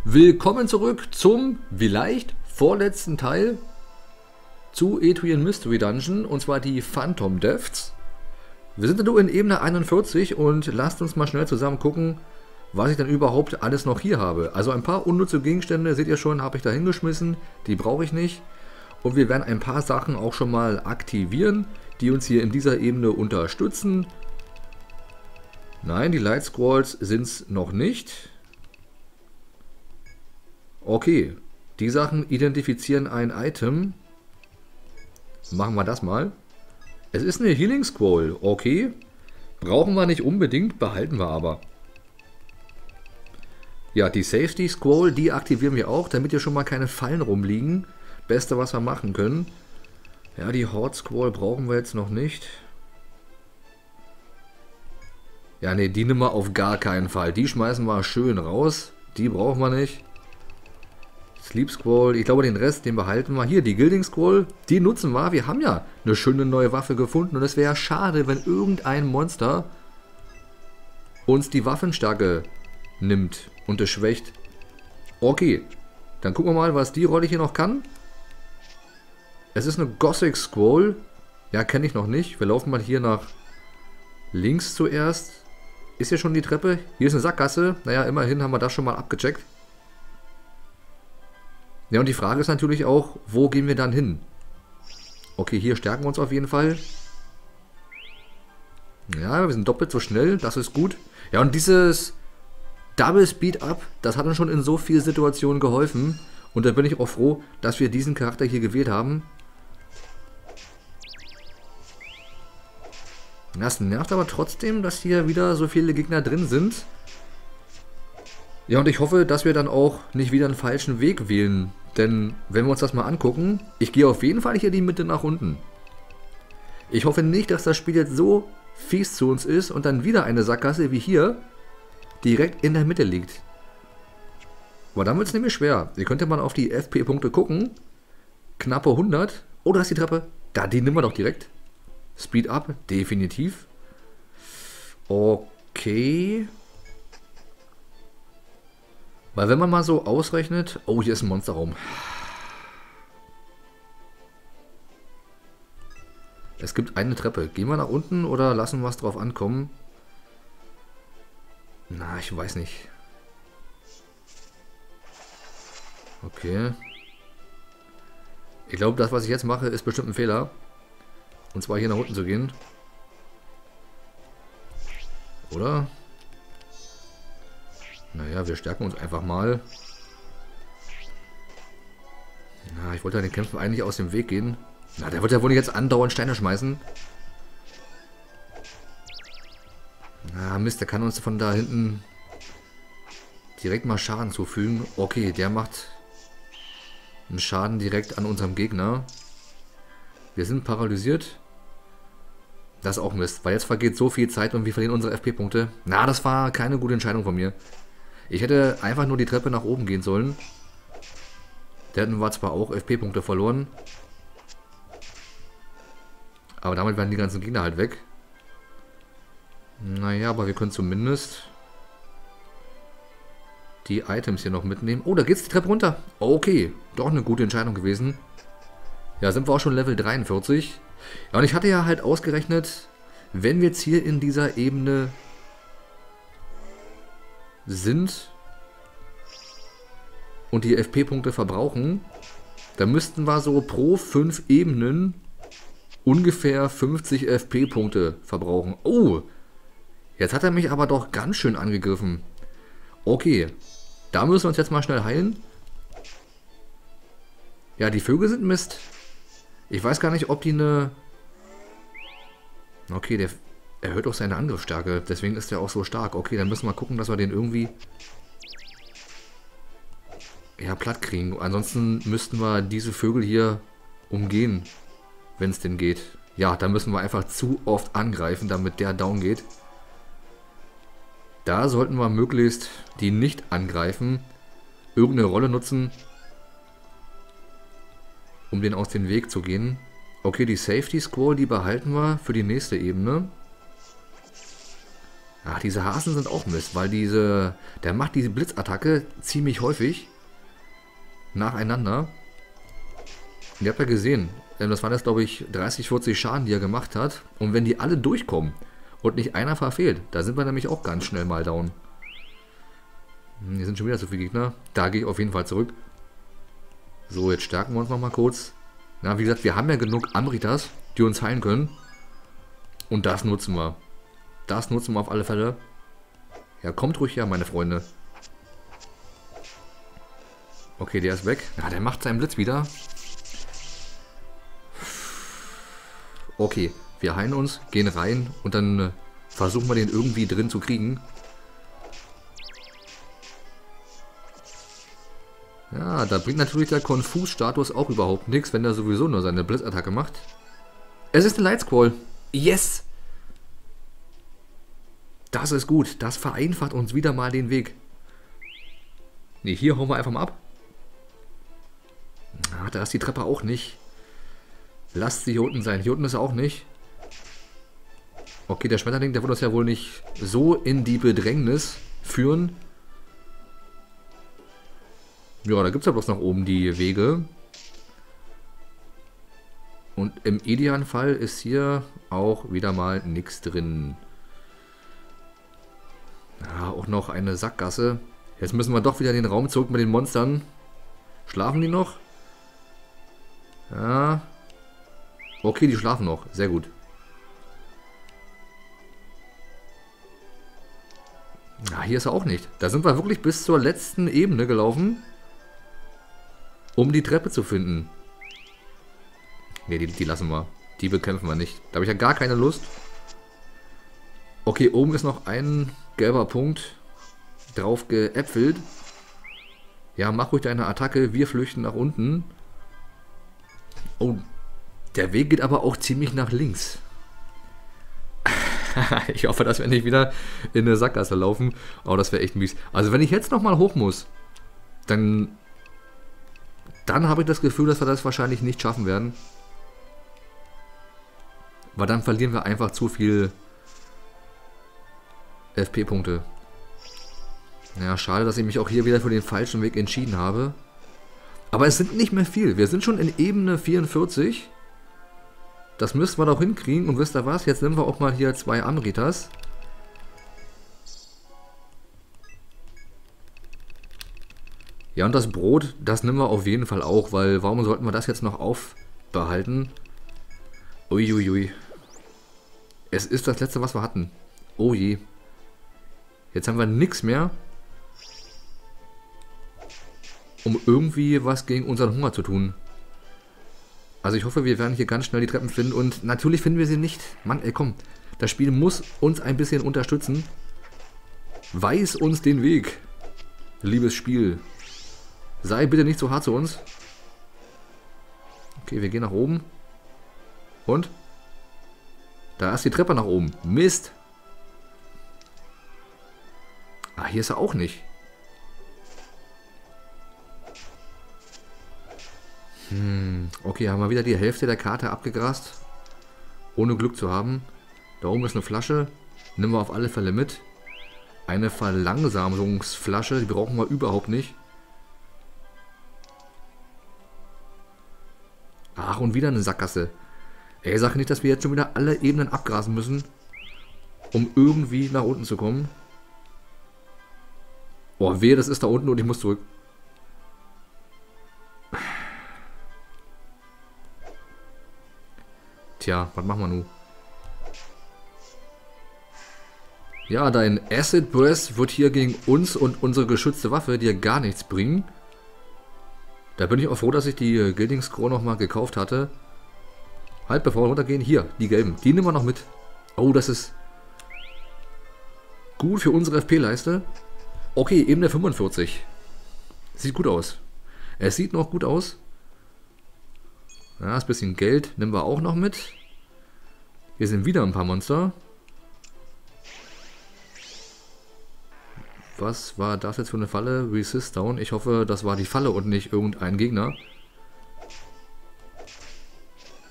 Willkommen zurück zum vielleicht vorletzten Teil zu Etrian Mystery Dungeon, und zwar die Phantom Depths. Wir sind nur in Ebene 41 und lasst uns mal schnell zusammen gucken, was ich dann überhaupt alles noch hier habe. Also ein paar unnütze Gegenstände, seht ihr schon, habe ich da hingeschmissen, die brauche ich nicht. Und wir werden ein paar Sachen auch schon mal aktivieren, die uns hier in dieser Ebene unterstützen. Nein, die Light Scrolls sind es noch nicht. Okay, die Sachen identifizieren ein Item. Machen wir das mal. Es ist eine Healing Scroll, okay. Brauchen wir nicht unbedingt, behalten wir aber. Ja, die Safety Scroll, die aktivieren wir auch, damit hier schon mal keine Fallen rumliegen. Beste, was wir machen können. Ja, die Horde Scroll brauchen wir jetzt noch nicht. Ja, ne, die nehmen wir auf gar keinen Fall. Die schmeißen wir schön raus. Die brauchen wir nicht. Sleep Scroll, ich glaube den Rest, den behalten wir. Hier, die Gilding Scroll, die nutzen wir. Wir haben ja eine schöne neue Waffe gefunden und es wäre ja schade, wenn irgendein Monster uns die Waffenstärke nimmt und es schwächt. Okay, dann gucken wir mal, was die Rolle hier noch kann. Es ist eine Gothic Scroll. Ja, kenne ich noch nicht. Wir laufen mal hier nach links zuerst. Ist hier schon die Treppe? Hier ist eine Sackgasse. Naja, immerhin haben wir das schon mal abgecheckt. Ja, und die Frage ist natürlich auch, wo gehen wir dann hin? Okay, hier stärken wir uns auf jeden Fall. Ja, wir sind doppelt so schnell, das ist gut. Ja, und dieses Double Speed Up, das hat uns schon in so vielen Situationen geholfen. Und da bin ich auch froh, dass wir diesen Charakter hier gewählt haben. Das nervt aber trotzdem, dass hier wieder so viele Gegner drin sind. Ja, und ich hoffe, dass wir dann auch nicht wieder einen falschen Weg wählen. Denn wenn wir uns das mal angucken, ich gehe auf jeden Fall hier die Mitte nach unten. Ich hoffe nicht, dass das Spiel jetzt so fies zu uns ist und dann wieder eine Sackgasse wie hier direkt in der Mitte liegt. Aber dann wird es nämlich schwer. Ihr könnt ja mal auf die FP-Punkte gucken. Knappe 100. Oh, da ist die Treppe. Da, die nehmen wir doch direkt. Speed Up, definitiv. Okay. Weil wenn man mal so ausrechnet... Oh, hier ist ein Monsterraum. Es gibt eine Treppe. Gehen wir nach unten oder lassen wir es drauf ankommen? Na, ich weiß nicht. Okay. Ich glaube, das, was ich jetzt mache, ist bestimmt ein Fehler. Und zwar hier nach unten zu gehen. Oder? Naja, wir stärken uns einfach mal. Na, ich wollte ja den Kämpfen eigentlich aus dem Weg gehen. Na, der wird ja wohl nicht jetzt andauernd Steine schmeißen. Na, Mist, der kann uns von da hinten direkt mal Schaden zufügen. Okay, der macht einen Schaden direkt an unserem Gegner. Wir sind paralysiert. Das ist auch Mist, weil jetzt vergeht so viel Zeit und wir verlieren unsere FP-Punkte. Na, das war keine gute Entscheidung von mir. Ich hätte einfach nur die Treppe nach oben gehen sollen. Da hätten wir zwar auch FP-Punkte verloren. Aber damit werden die ganzen Gegner halt weg. Naja, aber wir können zumindest die Items hier noch mitnehmen. Oh, da geht's die Treppe runter. Okay, doch eine gute Entscheidung gewesen. Ja, sind wir auch schon Level 43. Ja, und ich hatte ja halt ausgerechnet, wenn wir jetzt hier in dieser Ebene sind und die FP-Punkte verbrauchen, dann müssten wir so pro 5 Ebenen ungefähr 50 FP-Punkte verbrauchen. Oh, jetzt hat er mich aber doch ganz schön angegriffen. Okay, da müssen wir uns jetzt mal schnell heilen. Ja, die Vögel sind Mist. Ich weiß gar nicht, ob die eine... Okay, der erhöht auch seine Angriffsstärke. Deswegen ist der auch so stark. Okay, dann müssen wir gucken, dass wir den irgendwie... ja, platt kriegen. Ansonsten müssten wir diese Vögel hier umgehen, wenn es denn geht. Ja, da müssen wir einfach zu oft angreifen, damit der down geht. Da sollten wir möglichst die nicht angreifen, irgendeine Rolle nutzen, um den aus dem Weg zu gehen. Okay, die Safety Scroll, die behalten wir für die nächste Ebene. Ach, diese Hasen sind auch Mist, weil der macht diese Blitzattacke ziemlich häufig. Nacheinander. Und ihr habt ja gesehen, das waren jetzt glaube ich 30, 40 Schaden, die er gemacht hat. Und wenn die alle durchkommen und nicht einer verfehlt, da sind wir nämlich auch ganz schnell mal down. Hier sind schon wieder so viele Gegner. Da gehe ich auf jeden Fall zurück. So, jetzt stärken wir uns nochmal kurz. Na, wie gesagt, wir haben ja genug Amritas, die uns heilen können. Und das nutzen wir. Das nutzen wir auf alle Fälle. Ja, kommt ruhig her, meine Freunde. Okay, der ist weg. Ja, der macht seinen Blitz wieder. Okay, wir heilen uns, gehen rein und dann versuchen wir den irgendwie drin zu kriegen. Ja, da bringt natürlich der Konfus-Status auch überhaupt nichts, wenn er sowieso nur seine Blitzattacke macht. Es ist ein Light Squall. Yes! Das ist gut. Das vereinfacht uns wieder mal den Weg. Ne, hier hauen wir einfach mal ab. Ah, da ist die Treppe auch nicht. Lasst sie hier unten sein. Hier unten ist er auch nicht. Okay, der Schmetterling, der wird uns ja wohl nicht so in die Bedrängnis führen. Ja, da gibt es ja bloß nach oben die Wege. Und im idealen Fall ist hier auch wieder mal nichts drin. Ja, auch noch eine Sackgasse. Jetzt müssen wir doch wieder in den Raum zurück mit den Monstern. Schlafen die noch? Ja. Okay, die schlafen noch. Sehr gut. Ja, hier ist er auch nicht. Da sind wir wirklich bis zur letzten Ebene gelaufen, um die Treppe zu finden. Ne, die lassen wir. Die bekämpfen wir nicht. Da habe ich ja gar keine Lust. Okay, oben ist noch ein gelber Punkt drauf geäpfelt. Ja, mach ruhig deine Attacke. Wir flüchten nach unten. Oh, der Weg geht aber auch ziemlich nach links. Ich hoffe, dass wir nicht wieder in eine Sackgasse laufen. Oh, das wäre echt mies. Also wenn ich jetzt nochmal hoch muss, dann habe ich das Gefühl, dass wir das wahrscheinlich nicht schaffen werden. Weil dann verlieren wir einfach zu viel FP-Punkte. Ja, schade, dass ich mich auch hier wieder für den falschen Weg entschieden habe. Aber es sind nicht mehr viel. Wir sind schon in Ebene 44. Das müssten wir doch hinkriegen. Und wisst ihr was? Jetzt nehmen wir auch mal hier 2 Amritas. Ja, und das Brot, das nehmen wir auf jeden Fall auch. Weil warum sollten wir das jetzt noch aufbehalten? Uiuiui. Es ist das letzte, was wir hatten. Oh je. Jetzt haben wir nichts mehr, um irgendwie was gegen unseren Hunger zu tun. Also ich hoffe, wir werden hier ganz schnell die Treppen finden. Und natürlich finden wir sie nicht. Mann, ey, komm. Das Spiel muss uns ein bisschen unterstützen. Weiß uns den Weg. Liebes Spiel. Sei bitte nicht so hart zu uns. Okay, wir gehen nach oben. Und? Da ist die Treppe nach oben. Mist. Ah, hier ist er auch nicht. Okay, haben wir wieder die Hälfte der Karte abgegrast. Ohne Glück zu haben. Da oben ist eine Flasche. Nehmen wir auf alle Fälle mit. Eine Verlangsamungsflasche. Die brauchen wir überhaupt nicht. Ach, und wieder eine Sackgasse. Ey, sag nicht, dass wir jetzt schon wieder alle Ebenen abgrasen müssen, um irgendwie nach unten zu kommen. Oh, wehe, das ist da unten und ich muss zurück. Tja, was machen wir nun? Ja, dein Acid Breath wird hier gegen uns und unsere geschützte Waffe dir gar nichts bringen. Da bin ich auch froh, dass ich die Gilding Scroll nochmal gekauft hatte. Halt, bevor wir runtergehen, hier, die gelben. Die nehmen wir noch mit. Oh, das ist gut für unsere FP-Leiste. Okay, Ebene 45. Sieht gut aus. Es sieht noch gut aus. Ja, das bisschen Geld nehmen wir auch noch mit. Hier sind wieder ein paar Monster. Was war das jetzt für eine Falle? Resist down. Ich hoffe, das war die Falle und nicht irgendein Gegner.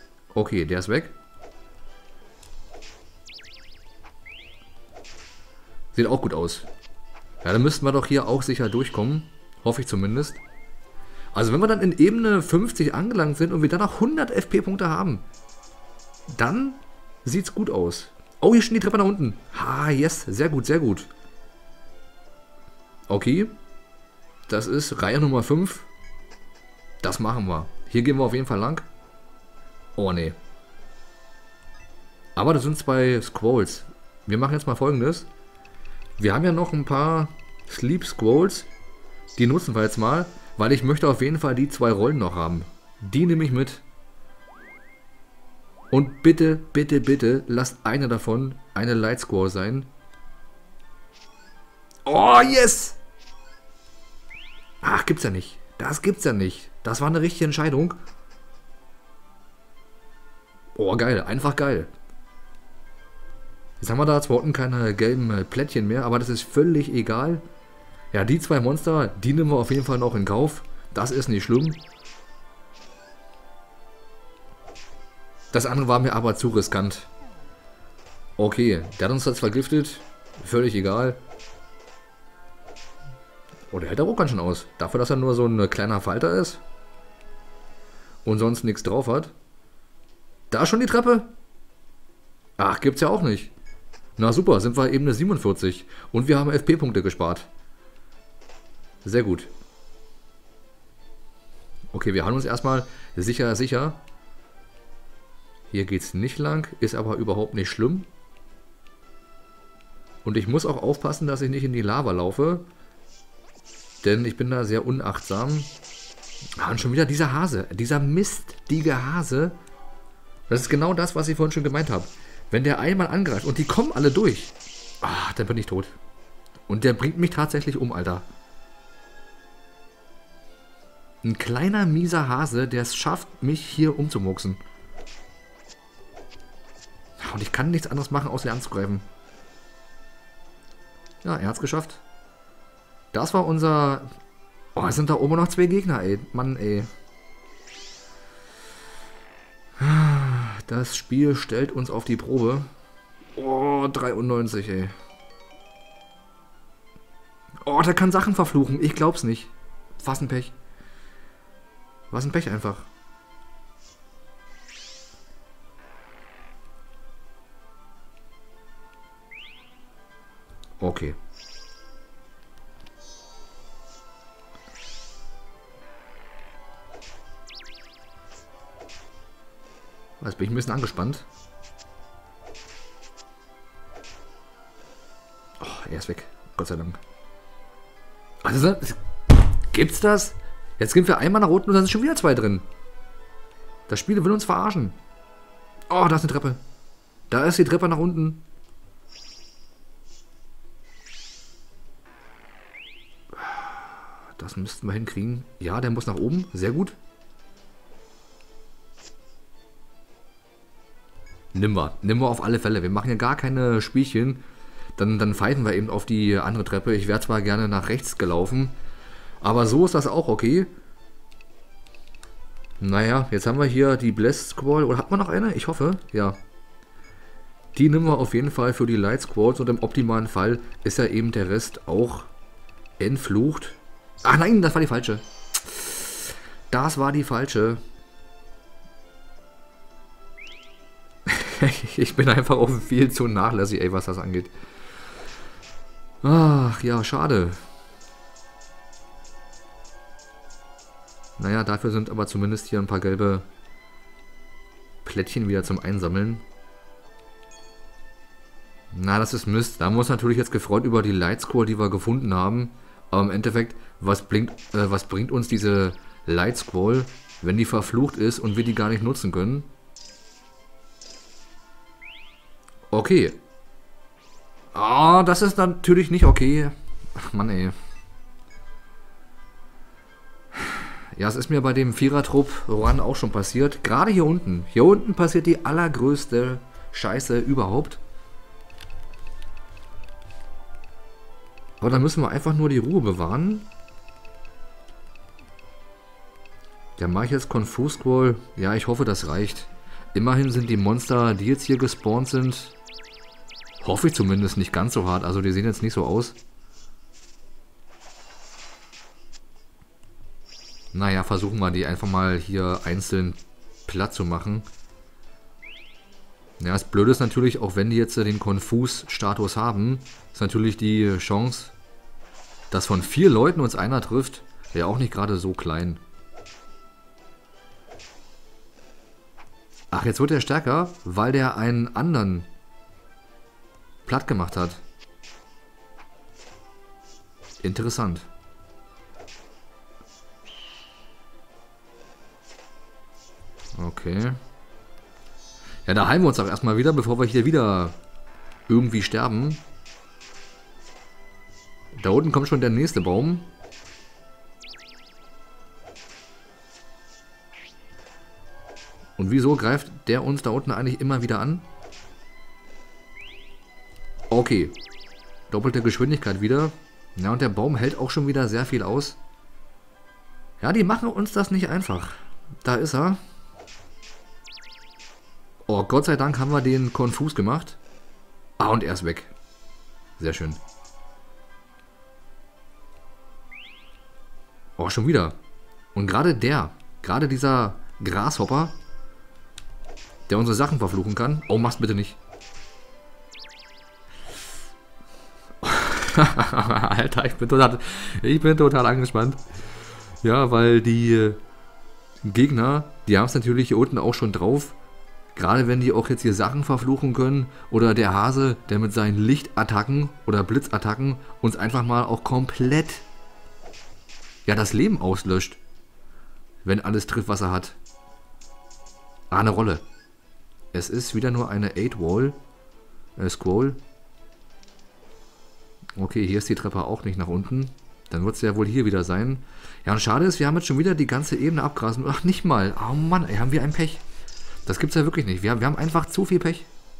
Okay, der ist weg. Sieht auch gut aus. Ja, dann müssten wir doch hier auch sicher durchkommen. Hoffe ich zumindest. Also wenn wir dann in Ebene 50 angelangt sind und wir dann noch 100 FP-Punkte haben, dann sieht's gut aus. Oh, hier steht die Treppe nach unten. Ah, yes. Sehr gut, sehr gut. Okay. Das ist Reihe Nummer 5. Das machen wir. Hier gehen wir auf jeden Fall lang. Oh, nee. Aber das sind 2 Squalls. Wir machen jetzt mal Folgendes. Wir haben ja noch ein paar Sleep Squalls. Die nutzen wir jetzt mal, weil ich möchte auf jeden Fall die 2 Rollen noch haben. Die nehme ich mit. Und bitte, bitte, bitte, lasst eine davon eine Light Squall sein. Oh, yes! Ach, gibt's ja nicht. Das gibt's ja nicht. Das war eine richtige Entscheidung. Oh, geil. Einfach geil. Jetzt haben wir da zwar unten keine gelben Plättchen mehr, aber das ist völlig egal. Ja, die 2 Monster, die nehmen wir auf jeden Fall noch in Kauf. Das ist nicht schlimm. Das andere war mir aber zu riskant. Okay, der hat uns jetzt vergiftet. Völlig egal. Oh, der hält aber auch ganz schön aus. Dafür, dass er nur so ein kleiner Falter ist. Und sonst nichts drauf hat. Da schon die Treppe? Ach, gibt's ja auch nicht. Na super, sind wir Ebene 47. Und wir haben FP-Punkte gespart. Sehr gut. Okay, wir haben uns erstmal sicher. Hier geht's nicht lang, ist aber überhaupt nicht schlimm. Und ich muss auch aufpassen, dass ich nicht in die Lava laufe. Denn ich bin da sehr unachtsam. Ah, und schon wieder dieser Hase. Dieser mistige Hase. Das ist genau das, was ich vorhin schon gemeint habe. Wenn der einmal angreift und die kommen alle durch. Ah, dann bin ich tot. Und der bringt mich tatsächlich um, Alter. Ein kleiner, mieser Hase, der es schafft, mich hier umzumurksen. Und ich kann nichts anderes machen, außer ihn anzugreifen. Ja, er hat es geschafft. Das war unser... Oh, es sind da oben noch 2 Gegner, ey. Mann, ey. Das Spiel stellt uns auf die Probe. Oh, 93, ey. Oh, der kann Sachen verfluchen. Ich glaub's nicht. Was ein Pech. Was ein Pech einfach. Okay. Jetzt bin ich ein bisschen angespannt. Oh, er ist weg. Gott sei Dank. Also, gibt's das? Jetzt gehen wir einmal nach unten und dann sind schon wieder 2 drin. Das Spiel will uns verarschen. Oh, da ist eine Treppe. Da ist die Treppe nach unten. Das müssten wir hinkriegen. Ja, der muss nach oben. Sehr gut. Nimm wir auf alle Fälle. Wir machen ja gar keine Spielchen. Dann pfeifen wir eben auf die andere Treppe. Ich wäre zwar gerne nach rechts gelaufen, aber so ist das auch okay. Naja, jetzt haben wir hier die Blessed Squall. Oder hat man noch eine? Ich hoffe, ja. Die nehmen wir auf jeden Fall für die Light Squalls und im optimalen Fall ist ja eben der Rest auch entflucht. Ach nein, das war die falsche. Das war die falsche. Ich bin einfach auch viel zu nachlässig, ey, was das angeht. Ach, ja, schade. Naja, dafür sind aber zumindest hier ein paar gelbe Plättchen wieder zum Einsammeln. Na, das ist Mist. Da muss natürlich jetzt gefreut über die Light Squall, die wir gefunden haben. Aber im Endeffekt, was bringt uns diese Light Squall, wenn die verflucht ist und wir die gar nicht nutzen können? Okay. Ah, das ist natürlich nicht okay. Ach Mann, ey. Ja, es ist mir bei dem Vierertrupp Run auch schon passiert. Gerade hier unten. Hier unten passiert die allergrößte Scheiße überhaupt. Aber da müssen wir einfach nur die Ruhe bewahren. Ja, mache ich jetzt Confuse Squall. Ja, ich hoffe, das reicht. Immerhin sind die Monster, die jetzt hier gespawnt sind, Hoffe ich zumindest, nicht ganz so hart. Also die sehen jetzt nicht so aus. Naja, versuchen wir die einfach mal hier einzeln platt zu machen. Ja, das Blöde ist natürlich, auch wenn die jetzt den Konfus-Status haben, ist natürlich die Chance, dass von 4 Leuten uns einer trifft, ja auch nicht gerade so klein. Ach, jetzt wird er stärker, weil der einen anderen platt gemacht hat. Interessant. Okay. Ja, da heilen wir uns auch erstmal wieder, bevor wir hier wieder irgendwie sterben. Da unten kommt schon der nächste Baum. Und wieso greift der uns da unten eigentlich immer wieder an? Okay. Doppelte Geschwindigkeit wieder. Ja, und der Baum hält auch schon wieder sehr viel aus. Ja, die machen uns das nicht einfach. Da ist er. Oh, Gott sei Dank haben wir den konfus gemacht. Ah, und er ist weg. Sehr schön. Oh, schon wieder. Und gerade dieser Grashopper, der unsere Sachen verfluchen kann. Oh, mach's bitte nicht. Alter, ich bin total angespannt. Ja, weil die Gegner, die haben es natürlich hier unten auch schon drauf. Gerade wenn die auch jetzt hier Sachen verfluchen können. Oder der Hase, der mit seinen Lichtattacken oder Blitzattacken uns einfach mal auch komplett das Leben auslöscht. Wenn alles trifft, was er hat. Ah, eine Rolle. Es ist wieder nur eine 8-Wall. Scroll. Okay, hier ist die Treppe auch nicht nach unten. Dann wird es ja wohl hier wieder sein. Ja, und schade ist, wir haben jetzt schon wieder die ganze Ebene abgrasen. Ach, nicht mal. Oh Mann, ey, haben wir ein Pech. Das gibt's ja wirklich nicht. Wir haben einfach zu viel Pech.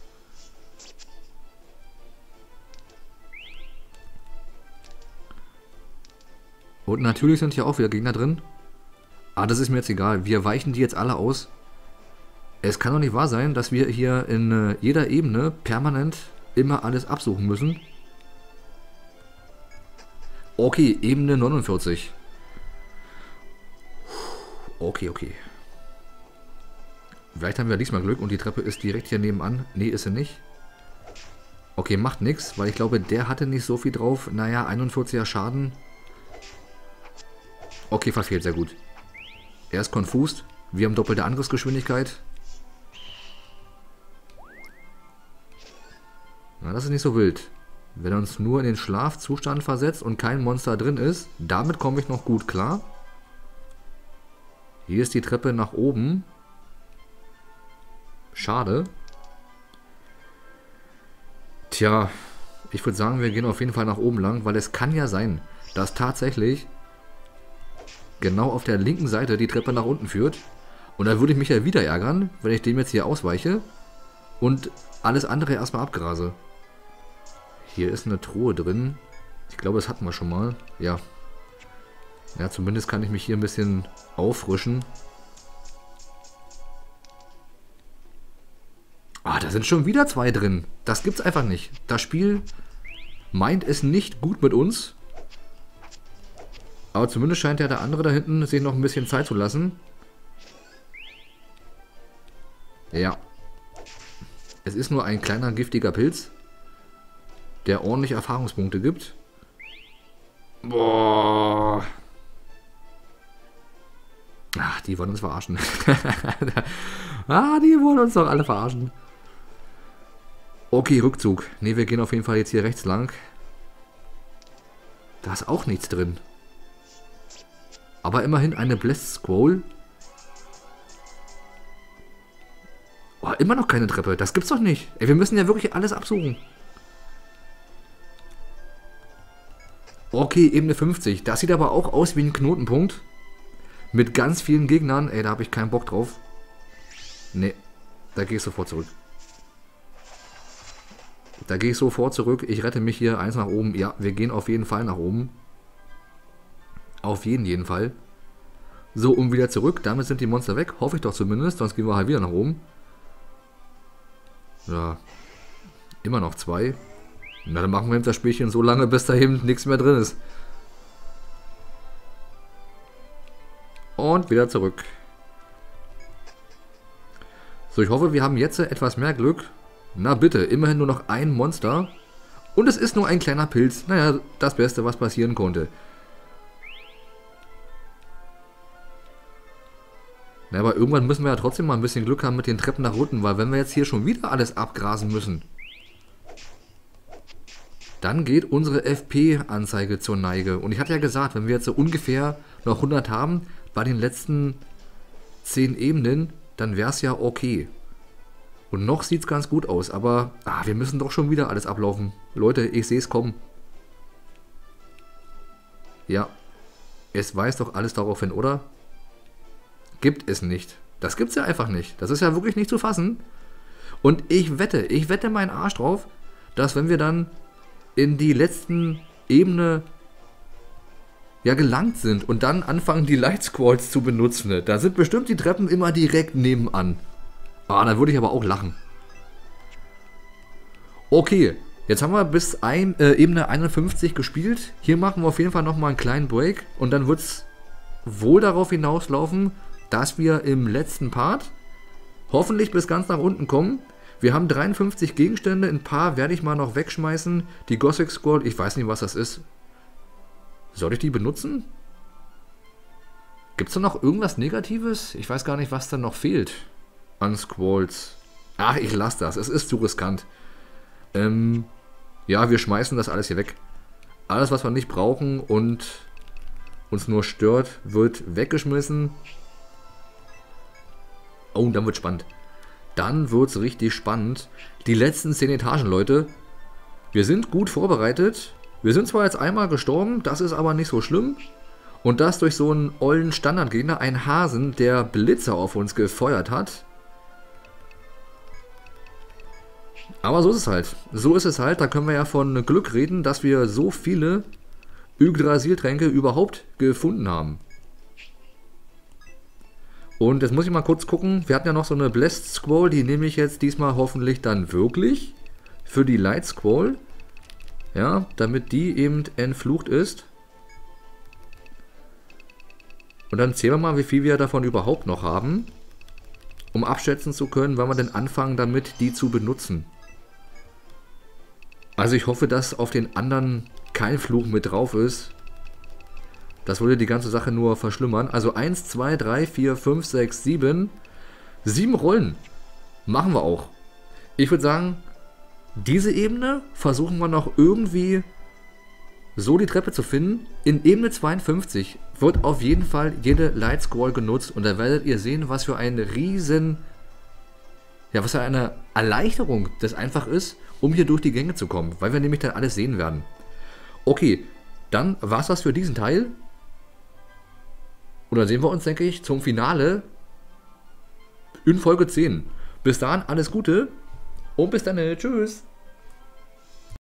Und natürlich sind hier auch wieder Gegner drin. Ah, das ist mir jetzt egal. Wir weichen die jetzt alle aus. Es kann doch nicht wahr sein, dass wir hier in jeder Ebene permanent immer alles absuchen müssen. Okay, Ebene 49. Okay. Vielleicht haben wir diesmal Glück und die Treppe ist direkt hier nebenan. Nee, ist sie nicht. Okay, macht nichts, weil ich glaube, der hatte nicht so viel drauf. Naja, 41er Schaden. Okay, verfehlt, sehr gut. Er ist konfus. Wir haben doppelte Angriffsgeschwindigkeit. Na, das ist nicht so wild. Wenn er uns nur in den Schlafzustand versetzt und kein Monster drin ist, damit komme ich noch gut klar. Hier ist die Treppe nach oben. Schade. Tja, ich würde sagen, wir gehen auf jeden Fall nach oben lang, weil es kann ja sein, dass tatsächlich genau auf der linken Seite die Treppe nach unten führt. Und da würde ich mich ja wieder ärgern, wenn ich dem jetzt hier ausweiche und alles andere erstmal abgrase. Hier ist eine Truhe drin. Ich glaube, das hatten wir schon mal. Ja. Ja, zumindest kann ich mich hier ein bisschen auffrischen. Ah, da sind schon wieder 2 drin. Das gibt's einfach nicht. Das Spiel meint es nicht gut mit uns. Aber zumindest scheint ja der andere da hinten sich noch ein bisschen Zeit zu lassen. Ja. Es ist nur ein kleiner giftiger Pilz, der ordentlich Erfahrungspunkte gibt. Boah. Ach, die wollen uns verarschen. Die wollen uns doch alle verarschen. Okay, Rückzug. Ne, wir gehen auf jeden Fall jetzt hier rechts lang. Da ist auch nichts drin. Aber immerhin eine Blessed Scroll. Oh, immer noch keine Treppe. Das gibt's doch nicht. Ey, wir müssen ja wirklich alles absuchen. Okay, Ebene 50. Das sieht aber auch aus wie ein Knotenpunkt. Mit ganz vielen Gegnern. Ey, da habe ich keinen Bock drauf. Ne, da gehe ich sofort zurück. Da gehe ich sofort zurück. Ich rette mich hier. 1 nach oben. Ja, wir gehen auf jeden Fall nach oben. Auf jeden Fall. So, und wieder zurück. Damit sind die Monster weg. Hoffe ich doch zumindest. Sonst gehen wir halt wieder nach oben. Ja. Immer noch 2. Na, dann machen wir eben das Spielchen so lange, bis da eben nichts mehr drin ist. Und wieder zurück. So, ich hoffe, wir haben jetzt etwas mehr Glück. Na bitte, immerhin nur noch ein Monster. Und es ist nur ein kleiner Pilz. Naja, das Beste, was passieren konnte. Na, aber irgendwann müssen wir ja trotzdem mal ein bisschen Glück haben mit den Treppen nach unten, weil wenn wir jetzt hier schon wieder alles abgrasen müssen, dann geht unsere FP-Anzeige zur Neige. Und ich hatte ja gesagt, wenn wir jetzt so ungefähr noch 100 haben, bei den letzten 10 Ebenen, dann wäre es ja okay. Und noch sieht es ganz gut aus, aber wir müssen doch schon wieder alles ablaufen. Leute, ich sehe es kommen. Ja, es weist doch alles darauf hin, oder? Gibt es nicht. Das gibt es ja einfach nicht. Das ist ja wirklich nicht zu fassen. Und ich wette meinen Arsch drauf, dass wenn wir dann in die letzten Ebene ja gelangt sind und dann anfangen die Light Squalls zu benutzen, da sind bestimmt die Treppen immer direkt nebenan. Da würde ich aber auch lachen. Okay, jetzt haben wir bis Ebene 51 gespielt. Hier machen wir auf jeden Fall nochmal einen kleinen Break und dann wird es wohl darauf hinauslaufen, dass wir im letzten Part hoffentlich bis ganz nach unten kommen. Wir haben 53 Gegenstände, ein paar werde ich mal noch wegschmeißen. Die Gothic Squall, ich weiß nicht, was das ist. Soll ich die benutzen? Gibt es da noch irgendwas Negatives? Ich weiß gar nicht, was da noch fehlt an Squalls. Ach, ich lasse das, es ist zu riskant. Ja, wir schmeißen das alles hier weg. Alles, was wir nicht brauchen und uns nur stört, wird weggeschmissen. Oh, dann wird spannend. Dann wird es richtig spannend. Die letzten 10 Etagen, Leute. Wir sind gut vorbereitet. Wir sind zwar jetzt einmal gestorben, das ist aber nicht so schlimm. Und das durch so einen ollen Standardgegner, einen Hasen, der Blitze auf uns gefeuert hat. Aber so ist es halt. So ist es halt. Da können wir ja von Glück reden, dass wir so viele Yggdrasil-Tränke überhaupt gefunden haben. Und jetzt muss ich mal kurz gucken. Wir hatten ja noch so eine Blessed Squall. Die nehme ich jetzt diesmal hoffentlich dann wirklich für die Light Squall. Ja, damit die eben entflucht ist. Und dann zählen wir mal, wie viel wir davon überhaupt noch haben. Um abschätzen zu können, wann wir denn anfangen damit, die zu benutzen. Also ich hoffe, dass auf den anderen kein Fluch mit drauf ist. Das würde die ganze Sache nur verschlimmern. Also 1, 2, 3, 4, 5, 6, 7. 7 Rollen. Machen wir auch. Ich würde sagen, diese Ebene versuchen wir noch irgendwie so die Treppe zu finden. In Ebene 52 wird auf jeden Fall jede Light Squall genutzt. Und da werdet ihr sehen, was für ein riesen... Ja, was für eine Erleichterung das einfach ist, um hier durch die Gänge zu kommen. Weil wir nämlich dann alles sehen werden. Okay, dann war es das für diesen Teil. Und dann sehen wir uns, denke ich, zum Finale in Folge 10. Bis dahin alles Gute und bis dann. Tschüss.